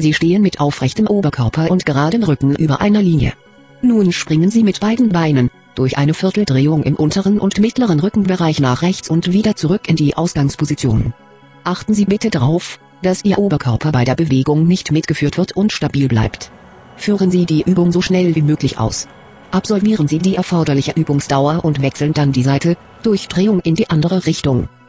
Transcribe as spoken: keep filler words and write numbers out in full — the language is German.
Sie stehen mit aufrechtem Oberkörper und geradem Rücken über einer Linie. Nun springen Sie mit beiden Beinen durch eine Vierteldrehung im unteren und mittleren Rückenbereich nach rechts und wieder zurück in die Ausgangsposition. Achten Sie bitte darauf, dass Ihr Oberkörper bei der Bewegung nicht mitgeführt wird und stabil bleibt. Führen Sie die Übung so schnell wie möglich aus. Absolvieren Sie die erforderliche Übungsdauer und wechseln dann die Seite, durch Drehung in die andere Richtung.